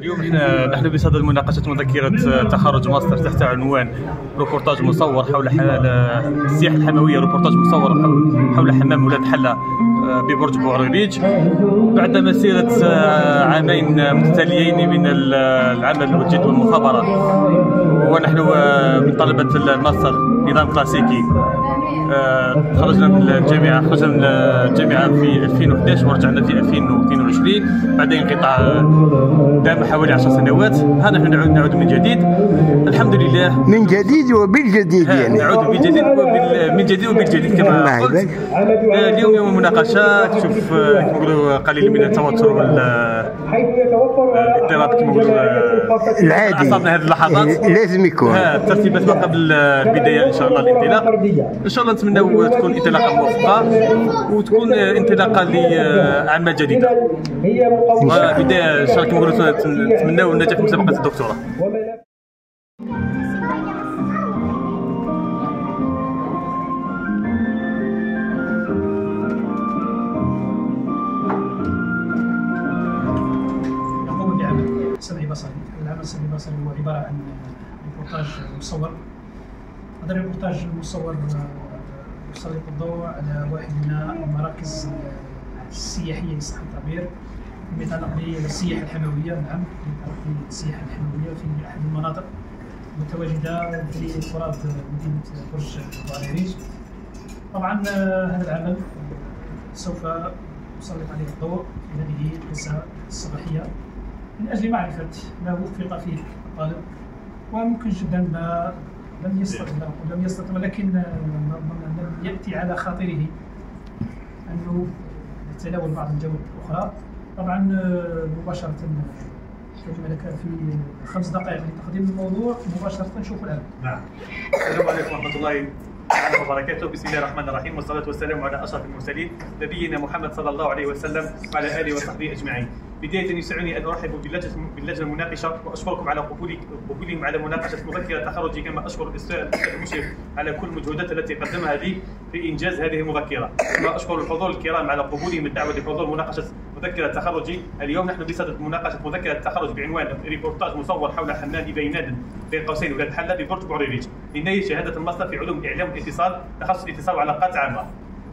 اليوم نحن بصدد مناقشة مذكرة تخرج ماستر تحت عنوان روبورتاج مصور حول السياحة الحموية. روبورتاج مصور حول حمام ولاد حلة ببرج بوعريريج بعد مسيرة عامين متتاليين من العمل والجد والمثابرة، ونحن من طلبة الماستر نظام كلاسيكي. خرجنا من الجامعة في 2011 ورجعنا في 2022 بعد انقطاع دام حوالي 10 سنوات. ها نحن نعود من جديد الحمد لله، من جديد وبالجديد. يعني نعود من جديد وبالجديد كما قلت. اليوم يوم المناقشة، تشوف كما نقولوا قليل من التوتر والاضطراب كما نقولوا العادي أعصابنا هذه اللحظات. لازم يكون الترتيبات ما قبل البداية ان شاء الله. الانطلاق ان شاء الله نتمنوا تكون انطلاقة موفقة وتكون انطلاقة لأعمال جديدة. بداية ان شاء الله كما نقولوا نتمنوا النجاح في مسابقة الدكتوراه. سمعي بصري. العمل سمعي بصري هو عبارة عن ريبورتاج مصور. هذا الريبورتاج المصور يسلط الضوء على واحد من المراكز السياحية لصح التعبير يتعلق بالسياحة الحموية. نعم، يتعلق بالسياحة الحموية في أحد المناطق المتواجدة في تراب مدينة برج بوعريريج. طبعا هذا العمل سوف يسلط عليه الضوء في هذه القصة الصباحية من أجل معرفة ما وفق فيه الطالب، وممكن جدا ما لم يستطع ولكن لم يأتي على خاطره أنه يتناول بعض الجوانب الأخرى. طبعا مباشرة كما لك في 5 دقائق لتقديم الموضوع، مباشرة نشوف العمل. نعم. السلام عليكم ورحمة الله وبركاته. بسم الله الرحمن الرحيم، والصلاة والسلام على أشرف المرسلين نبينا محمد صلى الله عليه وسلم وعلى آله وصحبه أجمعين. بداية يسعني أن أرحب باللجنة المناقشة وأشكركم على قبولهم على مناقشة مذكرة تخرجي، كما أشكر الأستاذ المشرف على كل المجهودات التي قدمها لي في إنجاز هذه المذكرة. كما أشكر الحضور الكرام على قبولهم الدعوة لحضور مناقشة مذكرة تخرجي. اليوم نحن بصدد مناقشة مذكرة تخرج بعنوان ريبورتاج مصور حول حمام بيناد بين قوسين ولاد حلة ببرج بوعريريج لنيل شهادة الماستر في علوم الإعلام والاتصال، تخصص الاتصال وعلاقات عامة.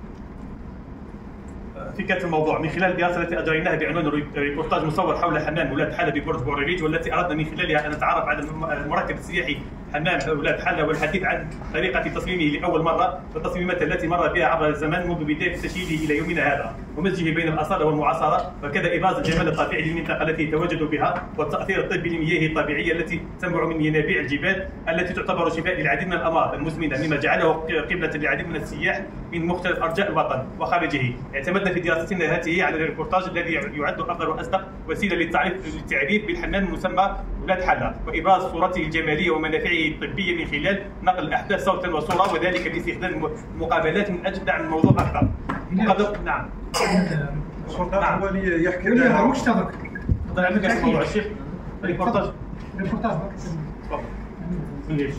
فكرة الموضوع من خلال الدراسة التي أجريناها بعنوان ريبورتاج مصور حول حمام ولاد حلة ببرج بوعريريج، والتي أردنا من خلالها أن نتعرف على المركب السياحي حمام ولاد حلة والحديث عن طريقة تصميمه لأول مرة والتصميمات التي مر بها عبر الزمن منذ بداية تشييده إلى يومنا هذا، ومزجه بين الأصالة والمعاصرة، وكذا إبراز الجمال الطبيعي للمنطقة التي يتواجد بها والتأثير الطبي لمياهه الطبيعية التي تنبع من ينابيع الجبال التي تعتبر شفاء للعديد من الأمراض المزمنة، مما جعله قبلة للعديد من السياح من مختلف أرجاء الوطن وخارجه. اعتمدنا في دراستنا هذه على الريبورتاج الذي يعد أفضل وأصدق وسيلة للتعريف بالحمام المسمى ولاد حلة، وإبراز صورته الجمالية ومنافعه الطبية من خلال نقل الأحداث صوتا وصورة، وذلك باستخدام مقابلات من أجل دعم الموضوع أكثر. نعم. نعم. هو اللي يحكي لنا واش تهضر؟ تفضل عندك الموضوع الشيخ. ريبورتاج. تفضل. ليش؟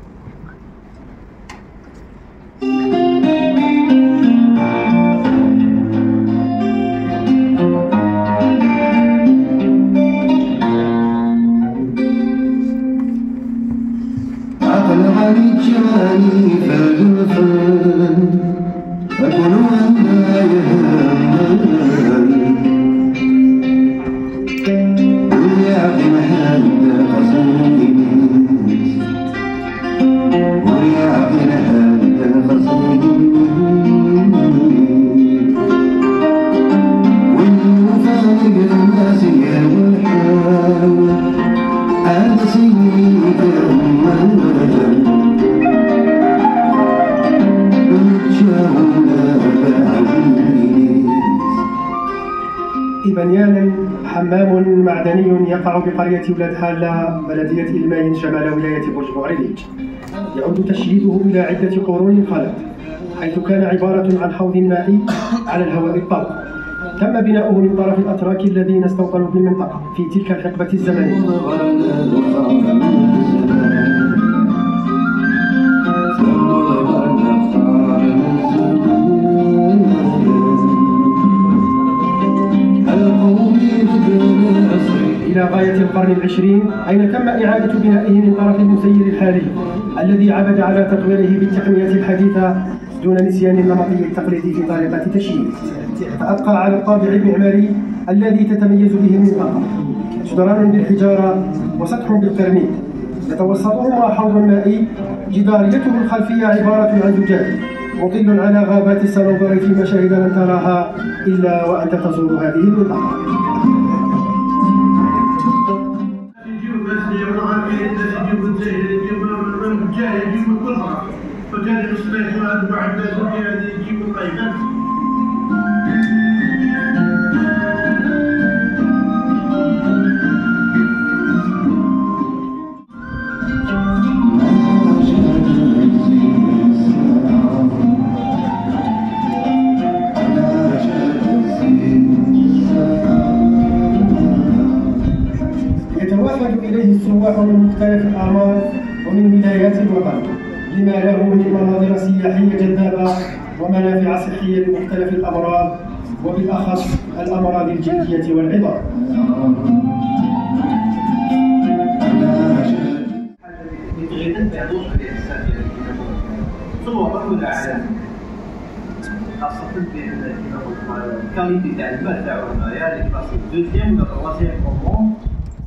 بنيان حمام معدني يقع بقرية ولاد حلة بلدية إلماين شمال ولاية برج بوعريريج، يعود تشييده إلى عدة قرون خلت، حيث كان عبارة عن حوض مائي على الهواء الطلق. تم بناؤه من طرف الأتراك الذين استوطنوا في المنطقة في تلك الحقبة الزمنية. إلى غاية القرن العشرين، أين تم إعادة بنائه من طرف المسير الحالي الذي عمد على تطويره بالتقنية الحديثة دون نسيان النمطي التقليدي في طريقة تشييده، فأبقى على الطابع المعماري الذي تتميز به المنطقة، جدران بالحجارة وسطح بالقرميد يتوسطهما حوض مائي، جداريته الخلفية عبارة عن زجاج مطل على غابات الصنوبر في مشاهد لن تراها إلا وأنت تزور هذه المنطقة. يتوافد إليه السواح من مختلف الأعمار ومن ولايات الوطن لما له من مناظر سياحية جذابة ومنافع صحية لمختلف الأمراض وبالأخص الأمراض الجلدية والعظام. خاصة في الكاليتي تاع الماء تاعو هنايا اللي كلاس دوزيام ولا تروازيام كومون.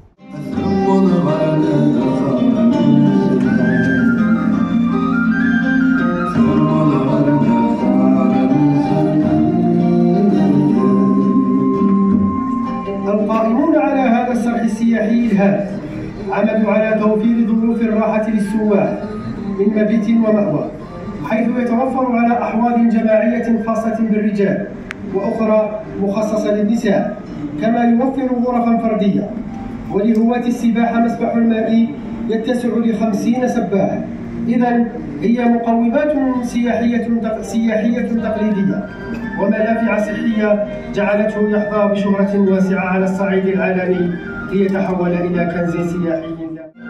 القائمون على هذا الصرح السياحي الهادف عملوا على توفير ظروف الراحة للسواح من مبيت ومأوى، حيث يتوفر على أحواض جماعية خاصة بالرجال وأخرى مخصصة للنساء، كما يوفر غرفا فردية، ولهواة السباحة مسبح الماء يتسع ل50 سباحا. إذن هي مقومات سياحية تقليدية ومنافع صحية جعلته يحظى بشهرة واسعة على الصعيد العالمي ليتحول إلى كنز سياحي.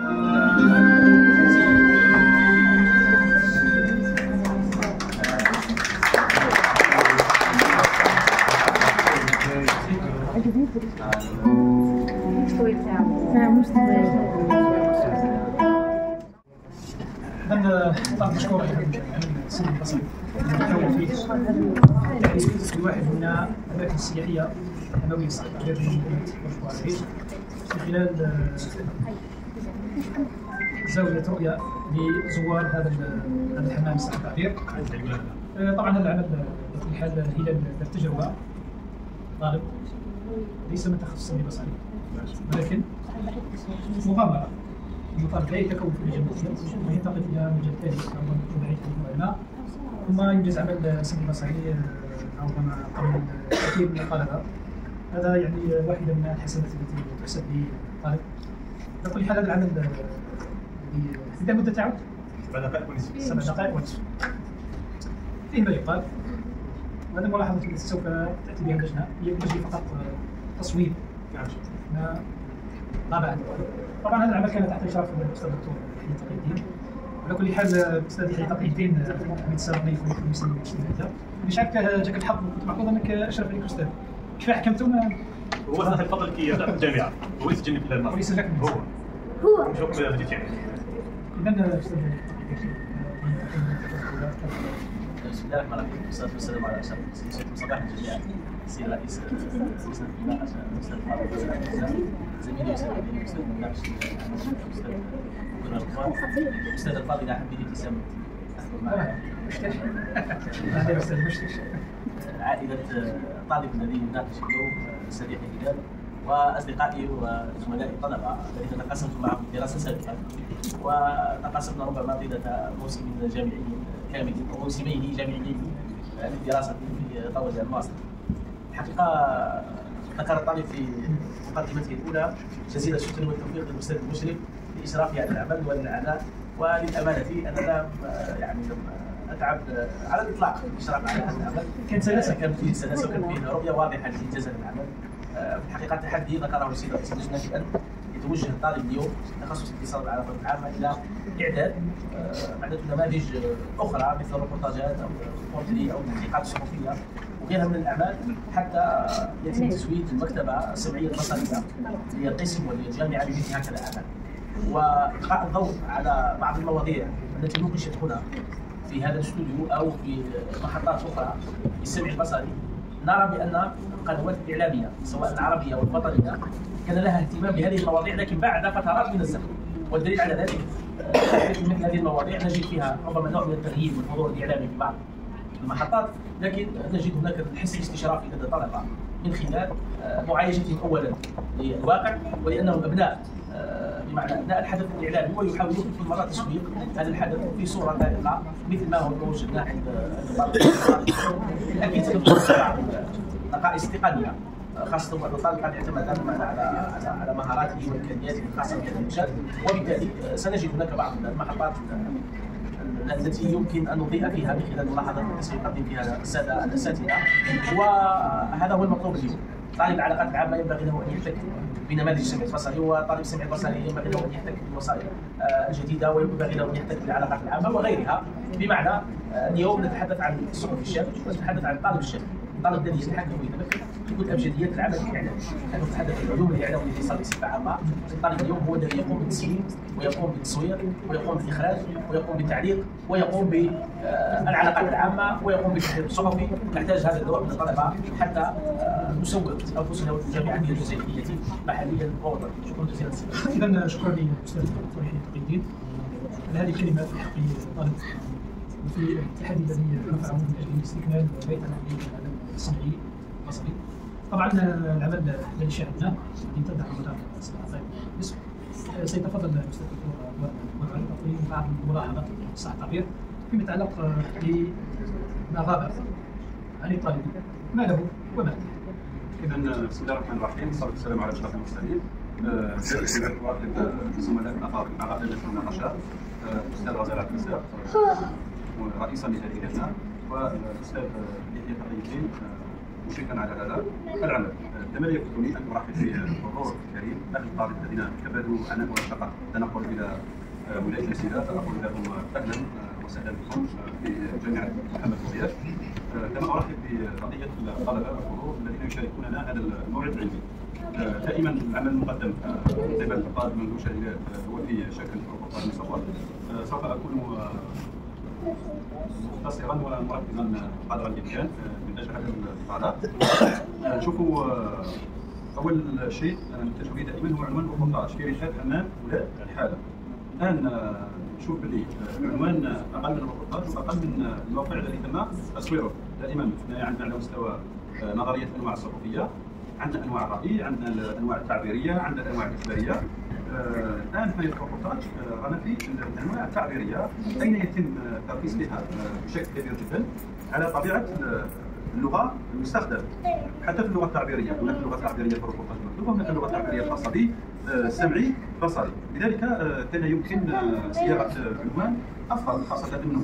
إذن طبعا مشكور على السيد البصري نحاول فيه الواحد من الأماكن السياحية الحموية الصحية غير مدينة برج بوعريش من خلال زاوية رؤية لزوار هذا الحمام صح التعبير. طبعا هذا العمل بطبيعة الحال هلال التجربة طالب ليس من تخصص البصري ولكن مغامرة المطالب لا يتكون في مجال واحد وينتقل الى مجال ثالث او بعيد عن العلماء، ثم ينجز عمل سن بصري عوضا قبل الكثير من الطلبه. هذا يعني واحده من الحسنات التي تحسب للطالب. على كل حال هذا العمل انتهى مده تعود 7 دقائق ونصف. 7 دقائق ونصف فيه ما يقال، وهذه الملاحظه التي سوف تاتي بها اللجنه هي من اجل فقط تصويب طبعا. طبعا هذا العمل كان تحت اشراف الاستاذ الدكتور يحيى تقي الدين. على كل حال الاستاذ يحيى تقي الدين عميد سابقني في المسلمين والاجتماعيه، مش عارف جاك الحظ كنت محظوظ انك اشرف عليك استاذ. كيف حكمتم؟ هو صاحب الفضل كي يبدا في الجامعه، هو يسجلني في الماء. هو يسجلك هو نشوف بديت يعني. اذا استاذ بسم الله الرحمن الرحيم، والصلاه والسلام على اشرف المرسلين. صباح الجميع. السيد الرئيس لجنه البناء الاستاذ محمد زميلي الاستاذ الاستاذ مناقش الاستاذ كنا الاخوان الاستاذ الفاضل احمد بن ابتسام عائله الطالب الذي يناقش اليوم سريع الهلال واصدقائي وزملائي الطلبه الذين تقاسمت معهم الدراسه سابقا، وتقاسمنا ربما طيله موسم جامعي كامل او موسمين جامعيين للدراسه في طول الماستر. الحقيقه ذكر الطالب في مقدمته الاولى جزيل الشكر والتوفيق للاستاذ المشرف لاشرافه على العمل والعناء، وللامانه انا لم اتعب على الاطلاق في الاشراف على هذا العمل. كان فيه سلاسه وكان فيه رؤيه واضحه لانجاز العمل. في الحقيقه التحدي ذكره السيد رئيس اللجنه بان يتوجه الطالب اليوم تخصص الاتصال بالعلاقات العامه الى اعداد نماذج اخرى مثل الريبورتاجات او البورتري او التحقيقات الصحفيه وغيرها من الاعمال حتى يتم تسويق المكتبه السمعيه البصريه للقسم وللجامعه بمثل هكذا الاعمال، والقاء الضوء على بعض المواضيع التي نوقشت هنا في هذا الاستوديو او في محطات اخرى للسمع البصري. نرى بان القنوات الاعلاميه سواء العربيه او الوطنيه كان لها اهتمام بهذه المواضيع، لكن بعد فترات من الزمن، والدليل على ذلك مثل هذه المواضيع نجد فيها ربما نوع من التغيير والحضور الاعلامي في بعض المحطات، لكن نجد هناك الحس الاستشرافي لدى الطلبه من خلال معايشتهم اولا للواقع، ولانهم ابناء بمعنى ابناء الحدث الاعلامي، ويحاولون كل مره تسويق هذا الحدث في صوره لائقه مثل ما هو موجودنا عند الطالب. اكيد ستكون بعض النقائص التقنيه خاصه بعض الطالب قد يعتمد على مهاراته وامكانياته الخاصه بهذا المجال، وبالتالي سنجد هناك بعض المحطات التي يمكن ان نضيء فيها من خلال الملاحظات التي سيقدم فيها الساده الاساتذه، وهذا هو المطلوب اليوم. طالب العلاقات العامه ينبغي له ان يحتك بنماذج السمع البصري، وطالب السمع البصري ينبغي له ان يحتك بالوسائل الجديده، وينبغي له ان يحتك بالعلاقات العامه وغيرها. بمعنى اليوم نتحدث عن الصحفي الشاب ونتحدث عن الطالب الشاب، الطالب الذي يتحكم ويتمكن في كل ابجديات العمل الاعلامي. نحن نتحدث عن العلوم الاعلام والاتصال بصفه عامه. الطالب اليوم هو الذي يقوم بالتسويق ويقوم بالتصوير ويقوم بالاخراج ويقوم بالتعليق ويقوم بالعلاقات العامه ويقوم بالتحرير الصحفي. نحتاج هذا النوع من الطلبه حتى نسوق انفسنا والجامعات الجزائريه محليا ووطنيا. شكرا جزيلا. اذا شكرا للاستاذ دكتور يحيى تقي الدين على هذه الكلمات في حق الطالب وفي التحدي الذي رفعه من اجل استكمال بيت العمل السمعي البصري. طبعا العمل الذي شاهدناه امتد على مدار 7 نصف. سيتفضل الاستاذ الدكتور مرعي بعض الملاحظات صح التعبير فيما يتعلق بما غاب عن الطالب، ما له وما له. اذا بسم الله الرحمن الرحيم، والصلاه والسلام على اشرف المرسلين. نرحب بالزملاء الافاضل مع لجنه المناقشه الاستاذ غزال عبد الرزاق رئيسا لهذه اللجنه، والاستاذ يحيى تقي الدين مشرفا على هذا العمل. كما يفوتني ان ارحب بالحضور الكريم اهل الطالب الذين كبدوا عن مرافقه التنقل الى ولايه السيده، فاقول لهم اهلا وسهلا بكم في جامعه محمد بوغياش. كما ارحب ببقيه الطلبه والحضور الذين يشاركوننا هذا الموعد العلمي. دائما العمل المقدم قبل الطالب المندوب شهيدات هو في شكل روبوتات مصور. سوف اكون مختصرا ومركزا قدر الامكان من اجل هذا الافعالات. شوفوا اول شيء انا متجه به دائما هو عنوان الروبوتاج في رحاب حمام ولاد الحاله. الان نشوف باللي العنوان اقل من الروبوتاج واقل من الموقع الذي تم تصويره. دائما عندنا على مستوى نظريه الانواع الصحفيه، عندنا انواع الراي، عندنا الانواع التعبيريه، عندنا الانواع الاخباريه. الان في الروبوتاج رانا في الانواع التعبيريه اين يتم التركيز فيها بشكل كبير جدا على طبيعه اللغه المستخدمه. حتى في اللغه التعبيريه هناك اللغه التعبيريه في الروبوتاج مكتوبه، وهناك اللغه التعبيريه الخاصه بالسمعي بصري. لذلك كان يمكن صياغه عنوان افضل خاصه انه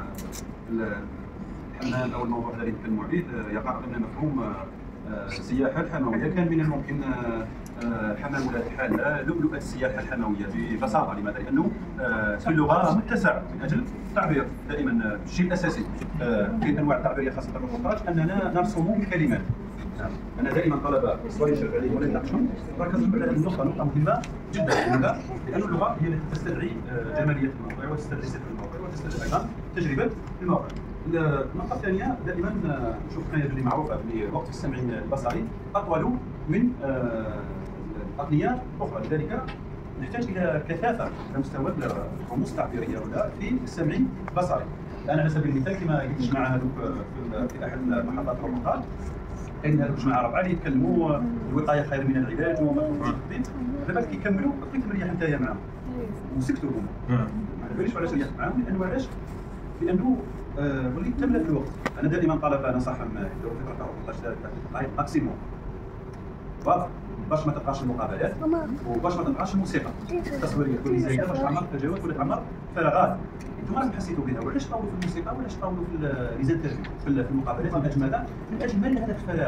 الحمام او الموضوع الذي نتكلموا عليه يقع ضمن مفهوم السياحه الحمويه. كان من الممكن حمام ولاد الحاله لؤلؤه السياحه الحمويه ببساطه. لماذا؟ لانه في اللغه متسع من اجل التعبير. دائما الشيء الاساسي في الانواع التعبيريه خاصه الروبوتاج اننا نرسم بكلمات. انا دائما طلبه سواء يشرف عليهم ولا يناقشون ركزوا على هذه النقطه، نقطه مهمه جدا. لماذا؟ لان اللغه هي التي تستدعي جماليه الموضوع وتستدعي سحر الموضوع وتستدعي ايضا تجربه الموقع. النقطه الثانيه دائما نشوف حاجه اللي معروفه بوقت السمع البصري اطول من التقنيات الاخرى. لذلك نحتاج الى كثافه على مستوى الرموز التعبيريه ولا في السمع البصري. الان على سبيل المثال كما قلت الجماعه هذوك في احد محطات الروبوتات، كاين هذوك الجماعه ربعه اللي يتكلموا الوقايه خير من العلاج وما الطبيب. دابا كيكملوا عطيك مريح نتايا معاهم وسكتوا هما. ما باليش علاش ريحت معاهم، لانه علاش؟ لانه وليت تملك الوقت. انا دائما طلبه ننصحهم يديروا فتره 14 دقائق ماكسيموم واضح، باش ما تبقاش المقابلات وباش ما تبقاش الموسيقى التصويريه تكون زايده باش تعمر التجاوز ولا تعمر فراغات. انتم راكم حسيتوا بها، وعلاش طولوا في الموسيقى وعلاش طولوا في لي زانترفيو في المقابلات؟ من اجل ماذا؟ من اجل ملء هذا الفراغ.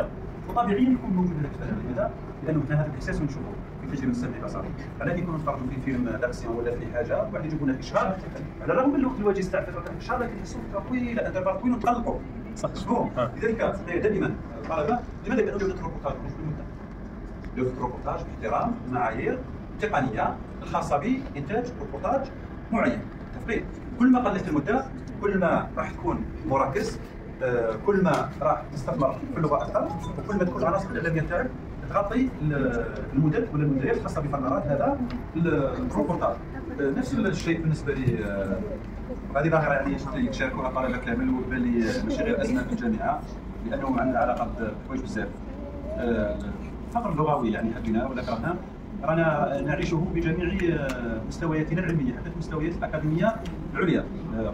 وطبيعيا يكون موجود هذا الفهم. لماذا؟ لانه حنا هذا الاحساس نشوفه في تجربه السمع البصري. فلا يكون نتفرجوا في فيلم داكسيون ولا في حاجه وبعد يجيبونا في شهر، على الرغم من الوقت الواجز تاع الشهر لكن تحسوا فتره طويله، انترفال طويل ونتقلقوا. صح. لذلك دائما الطلبه لماذا؟ لانه جوده الروبورتاج مش بالمده. جوده الروبورتاج باحترام المعايير التقنيه الخاصه بانتاج روبورتاج معين. تفقيد. كل ما قلت المده كل ما راح تكون مركز، كل ما راح تستثمر في اللغه اكثر، وكل ما تكون العناصر الاعلاميه تاعك تغطي المدد ولا المديريات الخاصه بفقرات هذا الروبورتاج. نفس الشيء بالنسبه لي هذه ظاهره يعني يشاركوها الطلبه كامل، وبان لي ماشي غير ازمه في الجامعه لانه عندنا علاقه بحوايج بزاف. الفقر اللغوي يعني حبينا ولا كرهنا رانا نعيشه بجميع مستوياتنا العلميه حتى في المستويات الاكاديميه العليا.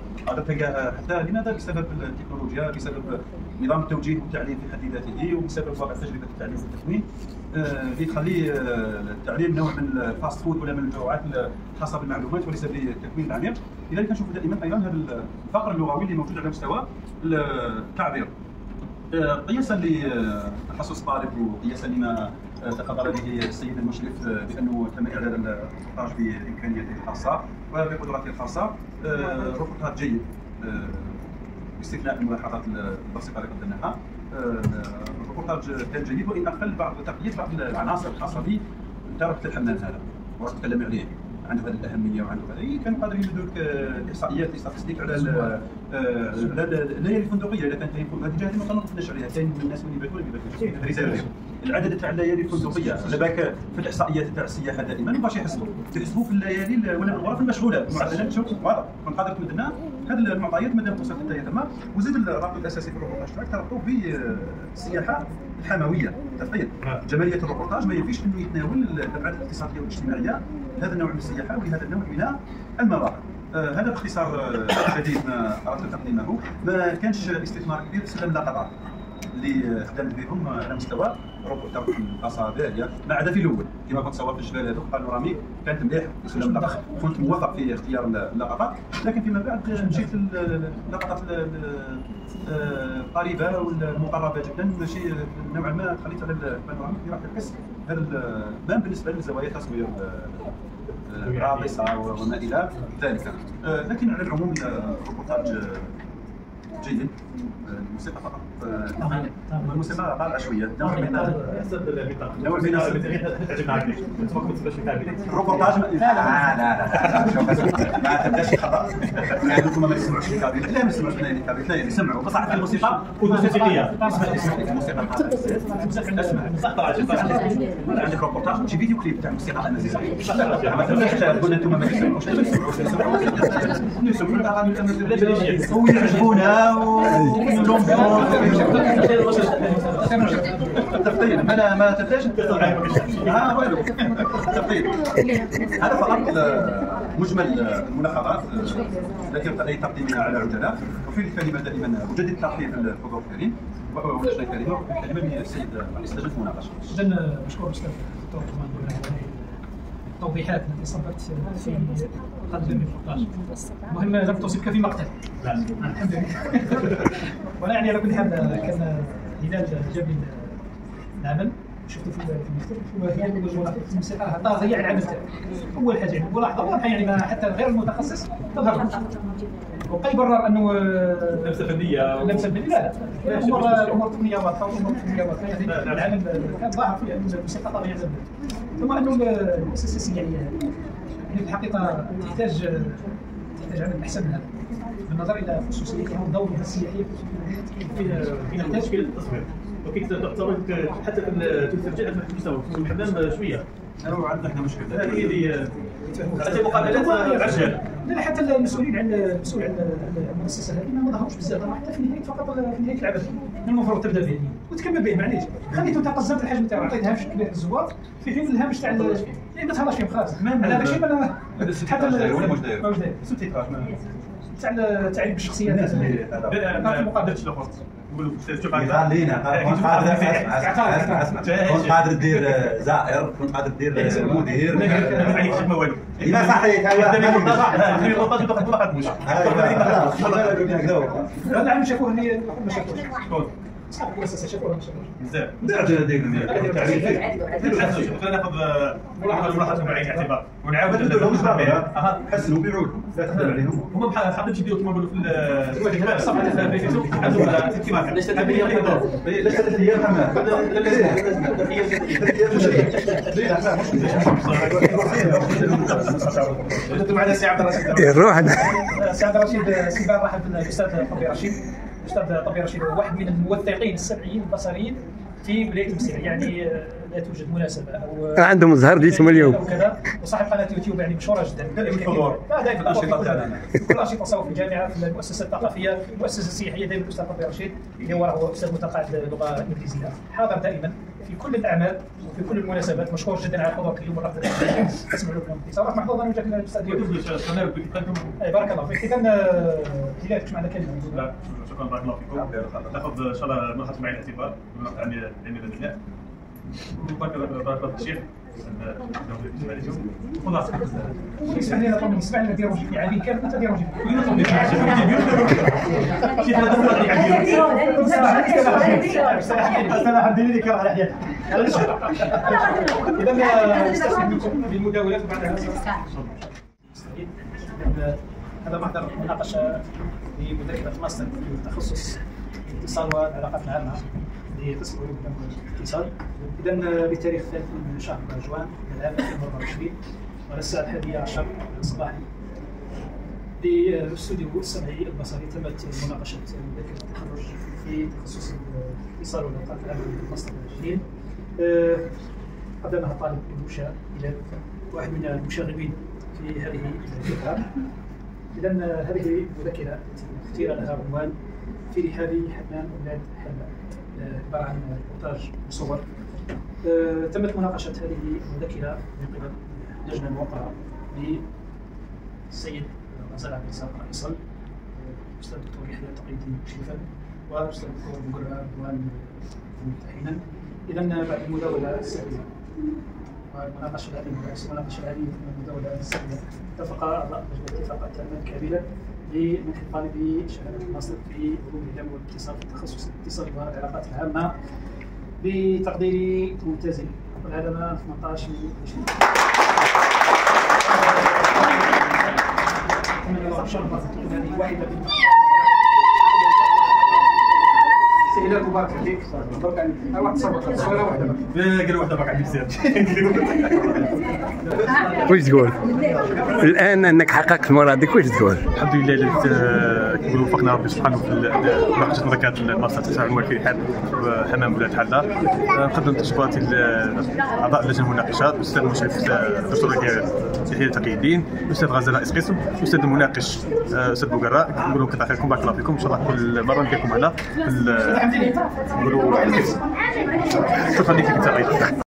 حتى لماذا؟ بسبب التكنولوجيا، بسبب نظام التوجيه والتعليم في حد ذاته، وبسبب واقع تجربه التعليم والتكوين اللي يخلي التعليم نوع من الفاست فود ولا من الجرعات الخاصه بالمعلومات وليس بالتكوين العميق. لذلك نشوف دائما ايضا هذا الفقر اللغوي اللي موجود على مستوى التعبير. قياسا لتخصص الطالب وقياسا لما تفضل به السيد المشرف بانه تم اعداد الروبورتاج بامكانياته الخاصه وبقدراته الخاصه، روبورتاج جيد باستثناء الملاحظات البسيطه اللي قدمناها. الروبورتاج كان جيد وان اقل بعض تقييد بعض العناصر الخاصه بدرجه الحمام هذا وتكلم عليه، عنده هذه الاهميه وعنده هذه. كانوا قادرين يدوا لك احصائيات ستاتستيك على الليالي الفندقيه. اذا كانت هذه جهه ما تنقصناش عليها، كاين الناس اللي يباتوا ريزيرفي العدد تاع الليالي الفندقيه. على بالك في الاحصائيات تاع السياحه دائما ما باش يحسبوا في الليالي ولا الغرف المشغوله المعدلات. شوف واضح كون قادر تمد لنا هذه المعطيات مادام وصلت حتى تما. وزيد الرابط الاساسي في الروبورتاج تاعك تربطوه بالسياحه الحمويه. تفقيد جماليه الروبورتاج ما يكفيش انه يتناول الابعاد الاقتصاديه والاجتماعيه هذا النوع من السياحه ولهذا النوع من المظاهر. هذا باختصار شديد ما اردت تقديمه. ما كانش استثمار كبير في سلم اللقطات اللي خدمت بهم على مستوى روبورتاج القصاديه، ما عدا في الاول كما كنت صورت الجبال هذوك بانوراميك كانت مليح سلم اللقطات، كنت موفق في اختيار اللقطات. لكن فيما بعد مشيت اللقطات القريبه والمقربه جدا، ماشي نوعا ما خليت على البانوراميك اللي راح تعكس هذا البان بالنسبه لزوايا تصوير راقصه وما الى ذلك. لكن على العموم الروبورتاج جيد. الموسيقى فقط الموسيقى طالعه شويه نوع من الروبورتاج. لا ما تبداش خطا. انتم ما تسمعوش الكابينه، لا ما تسمعوش الكابينه، لا يسمعوا بصح الموسيقى موسيقيه. الموسيقى اسمع عندك روبورتاج شي فيديو كليب تاع الموسيقى الامازيغيه. ما تبداش تقول انتم ما تسمعوش، نسمعوا الاغاني الامازيغيه ويعجبونا التفضيل. انا ما تبداش والو التفضيل. هذا فقط مجمل الملاحظات التي ارتقيت تقديمها على عجاله. وفي الكلمه دائما اجدد الترحيب بالحضور الكريم ونشر الكلمه للسيد رئيس لجنه المناقشه. جدا مشكور الاستاذ الدكتور عثمان على التوضيحات التي صبت في قدم الريبورتاج. المهم لم تصبك في مقتل. لا الحمد لله. ولا يعني على كل حال كان هلال جاب لي العمل شفته في المكتب وهي الموسيقى طاغيه على العمل تاعي. اول حاجه يعني ملاحظه واضحه يعني ما حتى غير المتخصص تظهر. وقد برر انه لمسه فنيه لا الامور تقنيه واضحه والامور تقنيه واضحه يعني العمل كان ظاهر فيه ان الموسيقى طاغيه على العمل. ثم انه المؤسسه يعني في الحقيقه تحتاج عمل احسن من هذا بالنظر الى خصوصيتها ودورها السياحي في مشكله التصوير وكيف تعتبر حتى في التسجيلات ما تسوي في الحمام شويه. عندنا مشكله هذه اللي حتى مقابلات عشان لا حتى المسؤول عن المؤسسه هذه ما ظهروش بزاف حتى في نهايه فقط في نهايه العمل. المفروض تبدا به وتكمل به معليش خليته تقزمت الحجم تاعو عطيت هامش كبير للزوار في حين الهامش تاع ما تهلاش فيهم خلاص. على هذا الشيء حتى مش داير سبتيتراج تاع التعريف بالشخصيات مقابله الاخر نقولوا خلينا كنت قادر دير زائر، كنت قادر دير مدير عليك خدمه والو لا صحيح هذا عم شافوه اللي ما شافوش صاحب المؤسسه شافوها بزاف درت هذيك ناخذ ملاحظه بعين الاعتبار ونعاود لهم حسنوا بيعوا لهم لا تحتاج عليهم هما بحال حاطين يديروا كما نقولوا في الصفحه تاع الفيسبوك عندهم كيما ليش 3 ايام حمام معنا السي عبد الرشيد روحنا السي عبد الرشيد سي رحب بالاستاذ طبي رشيد. الاستاذ طبي رشيد هو واحد من الموثقين السمعيين البصريين في ولايه تمسيح، يعني لا توجد مناسبه او عندهم زهر ديتهم اليوم وكذا، وصاحب قناه يوتيوب يعني مشهوره جدا. دائما الحضور دائما الانشطه تاعنا كل الانشطه سواء في الجامعه في المؤسسه الثقافيه المؤسسه السياحيه. دائما الاستاذ طبي رشيد اللي هو استاذ متقاعد اللغه الانجليزيه حاضر دائما في كل الاعمال وفي كل المناسبات. مشكور جدا على حضورك اليوم والرفض. اسمعوا لكم صراحه محظوظ انا وجاك الاستاذ بارك الله فيك. اذا هلال كش معنا كلمه؟ لا شكرا بارك الله فيكم. ناخذ ان شاء الله ملاحظه بعين الاعتبار بما عمل البناء. بارك الله فيك الشيخ. خلاص اسمح لي طبعا اسمح لي نديروا في عادي كيف انت ديروا انا حدير لي كره على حياتي. اذا نستفيد منكم بالمداولات بعد هذا محضر مناقشه لمذاكره ماستر في تخصص الاتصال والعلاقات العامه لقسم علوم الاتصال. اذا بتاريخ 30 من شهر جوان من العام 2024 وعلى الساعه 11 صباحا بالاستوديو السمعي البصري تمت مناقشه مذاكره التخرج في تخصص الاتصال والعلاقات العامه للماستر الجديد. قدمها الطالب المشاء الى واحد من المشاغبين في هذه الفكره. اذا هذه المذكره التي اختير لها عنوان في رحاب حمام اولاد حمام، عباره عن ريبورتاج مصور. تمت مناقشه هذه المذكره من قبل اللجنه الموقره للسيد غزال عبد الرزاق رئيسا، الاستاذ الدكتور يحيى تقي الدين مشرفا، والاستاذ الدكتور مقرر رضوان ممتحنا. اذا بعد المداوله السابقه والمناقشه هذه المداوله السابقه اتفق اعضاء اللجنه اتفاقا تاما كاملا لمنح طالبي شهاده الماستر في علوم الاعلام والاتصال في تخصص الاتصال والعلاقات العامه بتقدير ممتاز والعلامه 18 من 20. اتمنى الله ان شاء الله تكون هذه واحده من سهلات. مبارك عليك مبارك عليك. اروح تصور صوره واحده قال واحده باك عندي بزاف. واش تقول؟ الان انك حققت مرادك واش تقول؟ الحمد لله اللي وفقنا ربي سبحانه في مناقشه مذكره الماستر تاع المؤهل في رحاب حمام ولاد حله. نقدم تشكراتي لاعضاء اللجنه المناقشه، الاستاذ المشرف الدكتور يحيى تقي الدين، الاستاذ غزال رئيس قسم، الاستاذ المناقش الاستاذ بوقراء. نقول لكم كثر خيركم بارك الله فيكم. ان شاء الله كل مره نلقاكم هنا نقولوا شكرا لك.